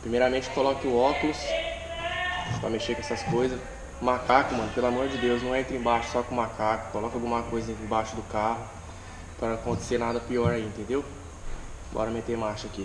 Primeiramente coloque o óculos pra mexer com essas coisas. Macaco, mano, pelo amor de Deus, não entre embaixo só com o macaco. Coloca alguma coisa embaixo do carro para não acontecer nada pior aí, entendeu? Bora meter marcha aqui.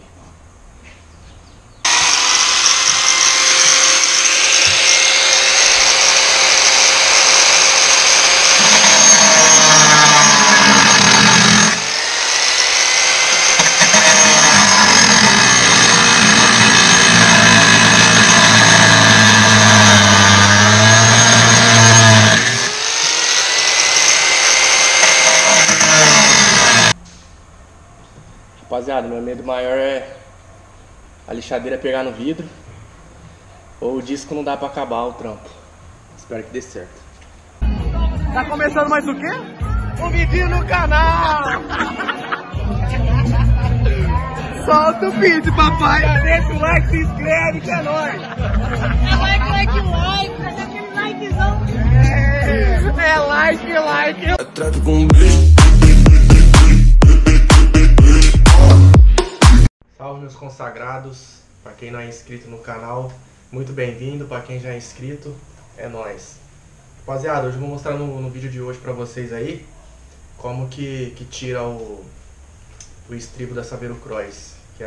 Rapaziada, meu medo maior é a lixadeira pegar no vidro ou o disco não dá pra acabar o trampo. Espero que dê certo. Tá começando mais o quê? Um vídeo no canal! Solta o vídeo, papai! Já deixa o like, se inscreve, que é nóis! Like, likezão! É like! Atrás com beijo. Salve meus consagrados, para quem não é inscrito no canal, muito bem-vindo, para quem já é inscrito, é nóis. Rapaziada, hoje eu vou mostrar no vídeo de hoje para vocês aí, como que tira o estribo da Saveiro Cross, que é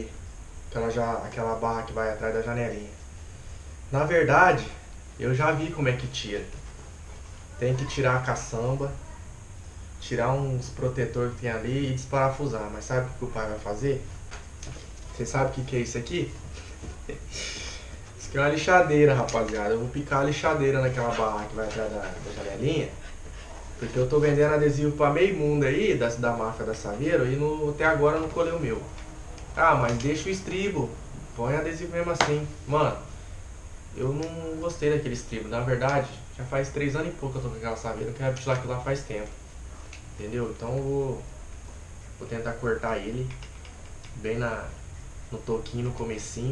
aquela barra que vai atrás da janelinha. Na verdade, eu já vi como é que tira. Tem que tirar a caçamba, tirar uns protetores que tem ali e desparafusar, mas sabe o que o pai vai fazer? Você sabe o que é isso aqui? Isso aqui é uma lixadeira, rapaziada. Eu vou picar a lixadeira naquela barra que vai atrás da janelinha. Porque eu tô vendendo adesivo pra meio mundo aí, da marca da Saveiro, e até agora eu não colei o meu. Ah, mas deixa o estribo. Põe adesivo mesmo assim. Mano, eu não gostei daquele estribo. Na verdade, já faz 3 anos e pouco que eu tô com aquela Saveiro. Eu quero retirar aquilo lá faz tempo. Entendeu? Então eu vou tentar cortar ele bem no toquinho, no comecinho,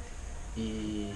e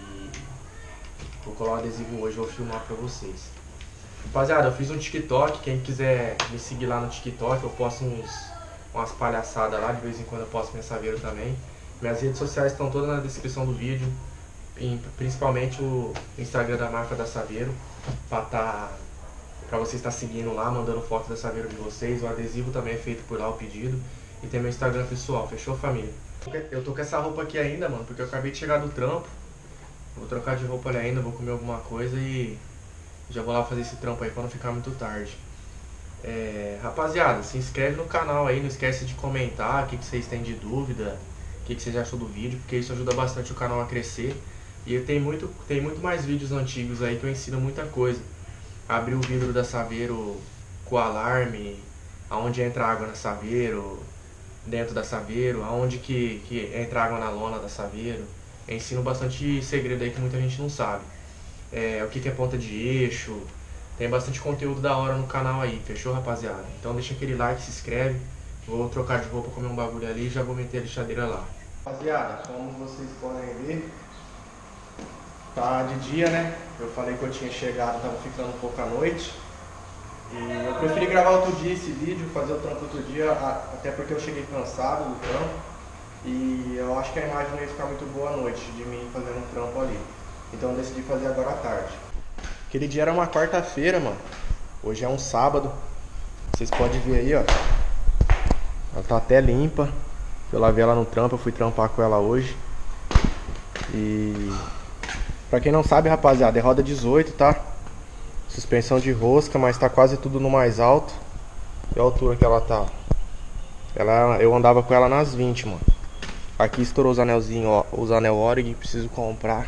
vou colar o adesivo hoje, vou filmar pra vocês. Rapaziada, eu fiz um TikTok, quem quiser me seguir lá no TikTok, eu posto umas palhaçadas lá, de vez em quando eu posto minha Saveiro também. Minhas redes sociais estão todas na descrição do vídeo, principalmente o Instagram da marca da Saveiro, pra você estar seguindo lá, mandando foto da Saveiro de vocês. O adesivo também é feito por lá, o pedido. E tem meu Instagram pessoal, fechou, família? Eu tô com essa roupa aqui ainda, mano, porque eu acabei de chegar do trampo. Vou trocar de roupa ali ainda, vou comer alguma coisa e já vou lá fazer esse trampo aí pra não ficar muito tarde. Rapaziada, se inscreve no canal aí, não esquece de comentar o que vocês têm de dúvida, o que vocês acham do vídeo, porque isso ajuda bastante o canal a crescer. E tem muito mais vídeos antigos aí que eu ensino muita coisa. Abrir o vidro da Saveiro com alarme, aonde entra água na Saveiro, dentro da Saveiro, aonde que entra água na lona da Saveiro. Eu ensino bastante segredo aí que muita gente não sabe. O que é ponta de eixo. Tem bastante conteúdo da hora no canal aí, fechou, rapaziada? Então deixa aquele like, se inscreve. Vou trocar de roupa, comer um bagulho ali e já vou meter a lixadeira lá. Rapaziada, como vocês podem ver, tá de dia, né? Eu falei que eu tinha chegado, tava ficando um pouco à noite. E eu preferi gravar outro dia esse vídeo, fazer o trampo outro dia, até porque eu cheguei cansado do trampo. E eu acho que a imagem não ia ficar muito boa à noite, de mim fazendo um trampo ali. Então eu decidi fazer agora à tarde. Aquele dia era uma quarta-feira, mano. Hoje é um sábado. Vocês podem ver aí, ó. Ela tá até limpa. Eu lavei ela no trampo, eu fui trampar com ela hoje. E pra quem não sabe, rapaziada, é roda 18, tá? Suspensão de rosca, mas tá quase tudo no mais alto. Olha a altura que ela tá. Eu andava com ela nas 20, mano. Aqui estourou os anelzinhos, ó, os anel Orig, preciso comprar.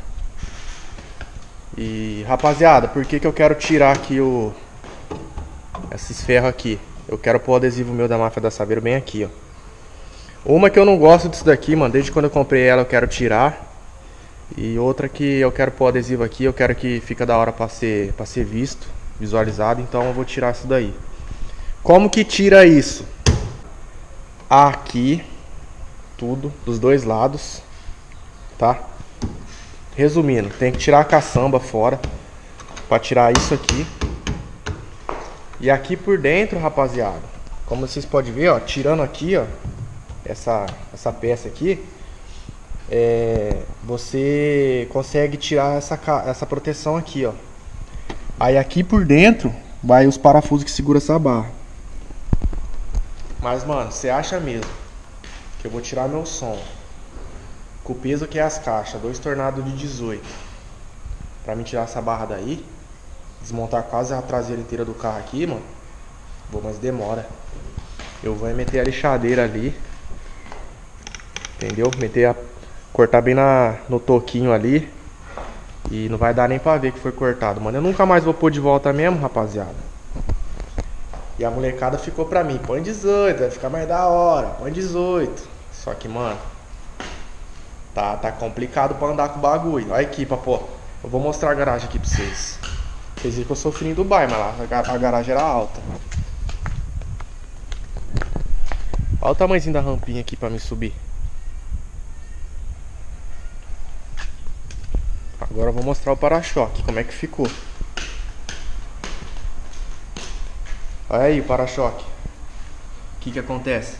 E rapaziada, por que eu quero tirar aqui esses ferros aqui? Eu quero pôr o adesivo meu da máfia da Saveiro bem aqui, ó. Uma que eu não gosto disso daqui, mano, desde quando eu comprei ela eu quero tirar. E outra que eu quero pôr o adesivo aqui, eu quero que fica da hora pra ser visto, visualizado, então eu vou tirar isso daí. Como que tira isso? Aqui, tudo, dos dois lados, tá? Resumindo, tem que tirar a caçamba fora, pra tirar isso aqui. E aqui por dentro, rapaziada, como vocês podem ver, ó, tirando aqui, ó, essa peça aqui, você consegue tirar essa proteção aqui, ó. Aí aqui por dentro vai os parafusos que segura essa barra. Mas, mano, você acha mesmo que eu vou tirar meu som com o peso que é as caixas, 2 tornados de 18, pra me tirar essa barra daí, desmontar quase a traseira inteira do carro aqui, mano? Vou, mas demora. Eu vou meter a lixadeira ali, entendeu? Cortar bem no toquinho ali. E não vai dar nem pra ver que foi cortado, mano. Eu nunca mais vou pôr de volta mesmo, rapaziada. E a molecada ficou pra mim: põe 18, vai ficar mais da hora, põe 18. Só que, mano, tá complicado pra andar com o bagulho. Olha aqui, pô. Eu vou mostrar a garagem aqui pra vocês. Vocês viram que eu sou fininho do bairro, mas lá a garagem era alta. Olha o tamanhozinho da rampinha aqui pra me subir. Agora eu vou mostrar o para-choque, como é que ficou. Olha aí o para-choque. O que acontece?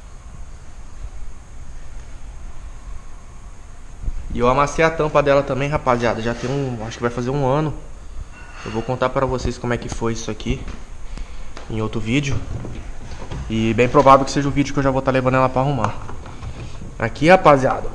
E eu amassei a tampa dela também, rapaziada. Já tem acho que vai fazer 1 ano. Eu vou contar pra vocês como é que foi isso aqui em outro vídeo. E bem provável que seja o vídeo que eu já vou estar levando ela pra arrumar. Aqui, rapaziada,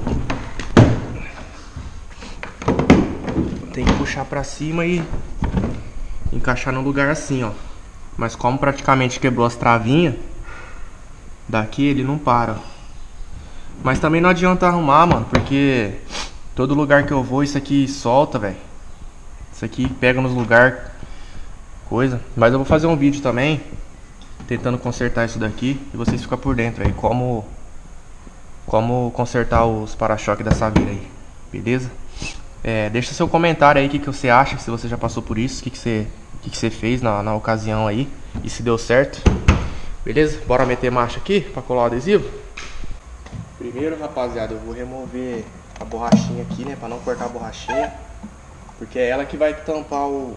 tem que puxar pra cima e encaixar no lugar assim, ó. Mas como praticamente quebrou as travinhas daqui, ele não para. Mas também não adianta arrumar, mano, porque todo lugar que eu vou isso aqui solta, velho. Isso aqui pega nos lugares, coisa. Mas eu vou fazer um vídeo também tentando consertar isso daqui e vocês ficam por dentro aí como consertar os para-choques dessa Saveiro aí, beleza? Deixa seu comentário aí o que você acha, se você já passou por isso, o que você fez na ocasião aí e se deu certo, beleza? Bora meter marcha aqui pra colar o adesivo? Primeiro, rapaziada, eu vou remover a borrachinha aqui, né, pra não cortar a borrachinha, porque é ela que vai tampar o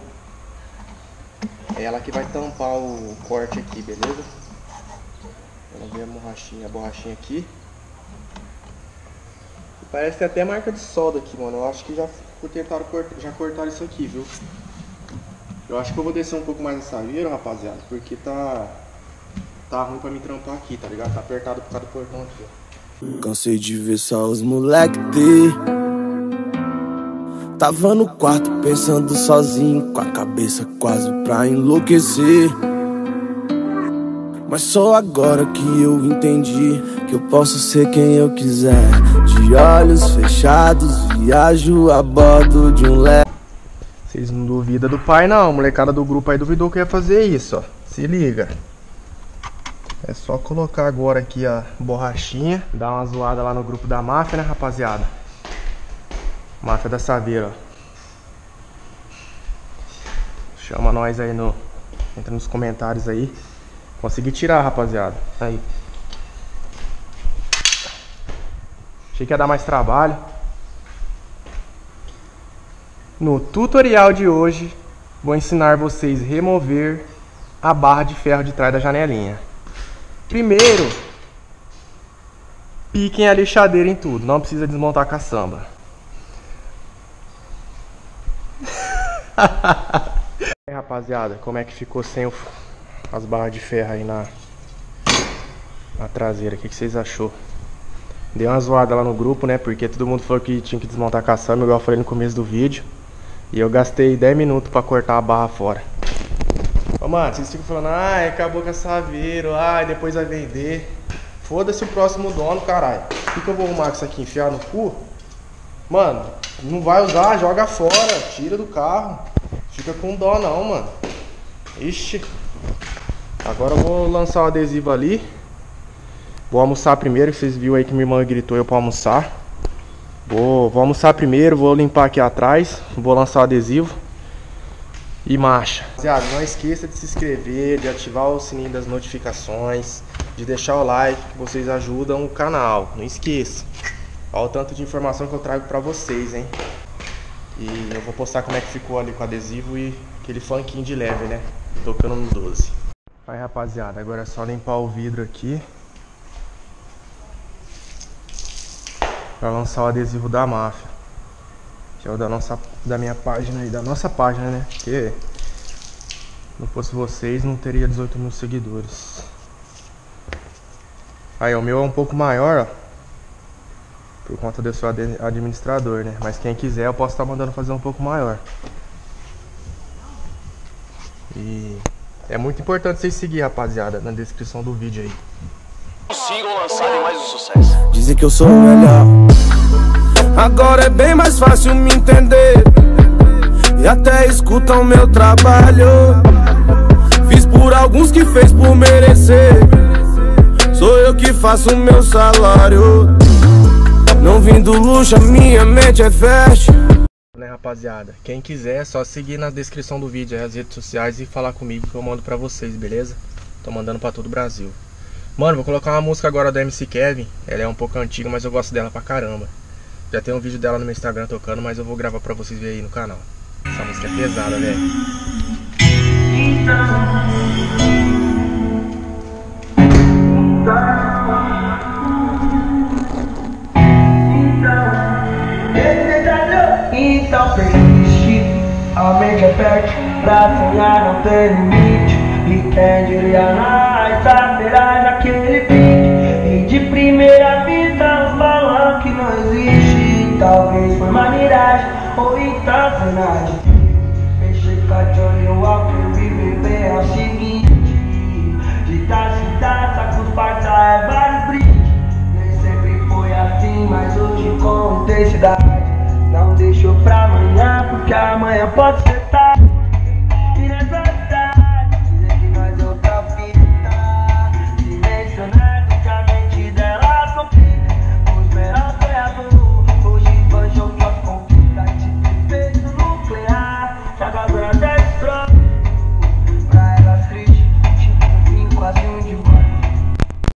corte aqui, beleza? Vamos ver a borrachinha aqui. Parece ter até marca de solda aqui, mano. Eu acho que já cortaram isso aqui, viu? Eu acho que eu vou descer um pouco mais essa Saveiro, rapaziada, porque tá ruim pra me trampar aqui, tá ligado? Tá apertado por causa do portão aqui, ó. Cansei de ver só os moleque ter. Tava no quarto pensando sozinho, com a cabeça quase pra enlouquecer. Mas só agora que eu entendi que eu posso ser quem eu quiser. De olhos fechados, viajo a bordo de um leve. Vocês não duvidam do pai não, a molecada do grupo aí duvidou que ia fazer isso, ó. Se liga. É só colocar agora aqui a borrachinha, dar uma zoada lá no grupo da máfia, né, rapaziada? Máfia da Saveiro, ó. Chama nós aí entra nos comentários aí. Consegui tirar, rapaziada. Aí. Achei que ia dar mais trabalho. No tutorial de hoje, vou ensinar vocês a remover a barra de ferro de trás da janelinha. Primeiro, piquem a lixadeira em tudo. Não precisa desmontar a caçamba. Aí, rapaziada, como é que ficou sem as barras de ferro aí na traseira? O que vocês achou? Dei uma zoada lá no grupo, né? Porque todo mundo falou que tinha que desmontar a caçamba, igual eu falei no começo do vídeo. E eu gastei 10 minutos pra cortar a barra fora. Ô, mano, vocês ficam falando: ai, acabou com a Saveiro, ai, depois vai vender. Foda-se o próximo dono, caralho. O que eu vou arrumar com isso aqui? Enfiar no cu? Mano, não vai usar, joga fora, tira do carro. Fica com dó não, mano. Ixi. Agora eu vou lançar o adesivo ali. Vou almoçar primeiro, que vocês viram aí que minha irmã gritou eu pra almoçar. Vou almoçar primeiro, vou limpar aqui atrás, vou lançar o adesivo e marcha. Rapaziada, não esqueça de se inscrever, de ativar o sininho das notificações, de deixar o like, que vocês ajudam o canal. Não esqueça. Olha o tanto de informação que eu trago pra vocês, hein. E eu vou postar como é que ficou ali com o adesivo e aquele funkinho de leve, né, tocando no 12. Aí, rapaziada, agora é só limpar o vidro aqui pra lançar o adesivo da máfia. Que é o da minha página e da nossa página, né? Porque se não fosse vocês, não teria 18 mil seguidores. Aí, o meu é um pouco maior, ó. Por conta de eu ser administrador, né? Mas quem quiser eu posso estar mandando fazer um pouco maior. E é muito importante vocês seguirem, rapaziada, na descrição do vídeo aí. O single lançado e mais um sucesso. Dizem que eu sou o melhor. Agora é bem mais fácil me entender. E até escutam meu trabalho. Fiz por alguns que fez por merecer. Sou eu que faço o meu salário. Não vim do luxo, a minha mente é fast. Né, rapaziada? Quem quiser é só seguir na descrição do vídeo aí as redes sociais e falar comigo que eu mando pra vocês, beleza? Tô mandando pra todo o Brasil. Mano, vou colocar uma música agora da MC Kevin. Ela é um pouco antiga, mas eu gosto dela pra caramba. Já tem um vídeo dela no meu Instagram tocando, mas eu vou gravar pra vocês verem aí no canal. Essa música é pesada, velho. Então persiste, a mente é fértil, pra sonhar não tem limite. E quem diria nós, saberá naquele beat. E de primeira vista os falam que não existe. Talvez foi uma miragem, ou então foi nada. Fechei com a Johnny Walker, viver bem é o seguinte. De taça em taça, com os parça é vários brindes. Nem sempre foi assim, mas hoje com intensidade. Não deixou pra amanhã, porque amanhã pode ser tarde.